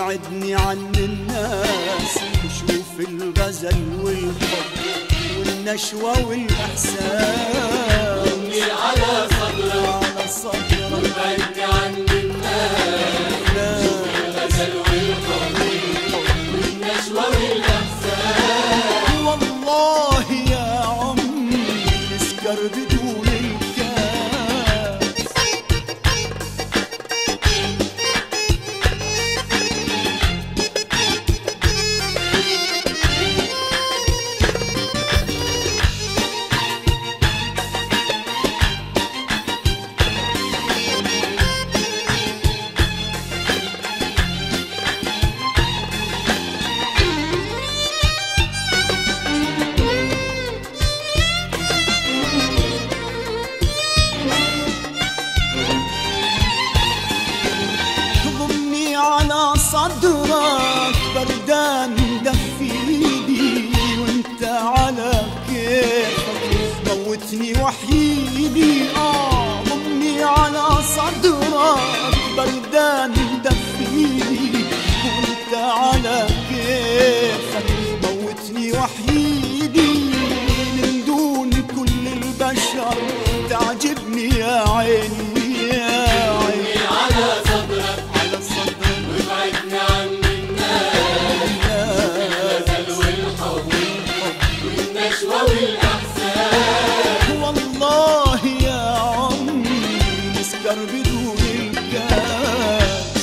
وابعدني عن الناس، وشوف الغزل والحب والنشوة والإحساس. ضمني على صدرك وابعدني عن الناس، شوف الغزل والحب والنشوة والإحساس. والله يا عمري نسكر بدون الكاس. على صدرك بردان دفي ايدي، وانت على كيفك موتني وحيدي. ضمني على صدرك بردان دفي ايدي، وانت على كيفك موتني وحيدي. من دون كل البشر تعجبني يا عيني يا عيني. على صدرك وابعدني عن الناس، الغزل والحب والنشوة والإحساس. والله يا عمري نسكر بدون الكاس.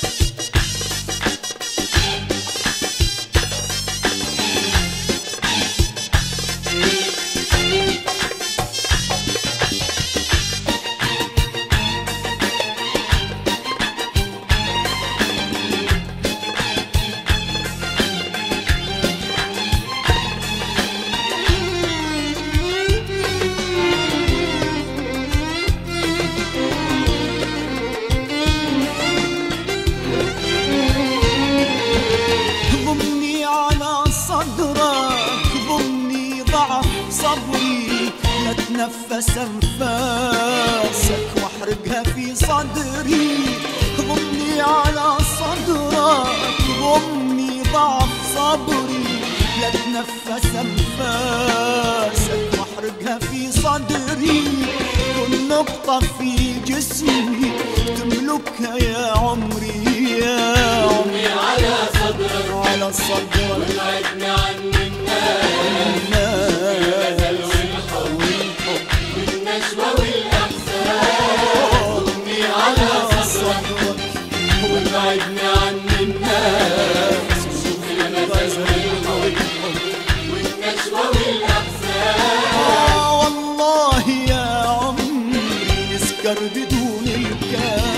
ضمني ضعف صبري لاتنفس انفاسك واحرقها في صدري. ضمني على صدرك، ضمني ضعف صبري لاتنفس انفاسك واحرقها في صدري. كل نقطة في جسمي تملكها يا عمري يا عمري. على صدرك وابعدني عن الناس، الغزل والحب والنشوة والإحساس. ضمني على صدرك وابعدني عن الناس، شوف الغزل والحب والنشوة والإحساس. والله يا عمري نسكر بدون الكاس.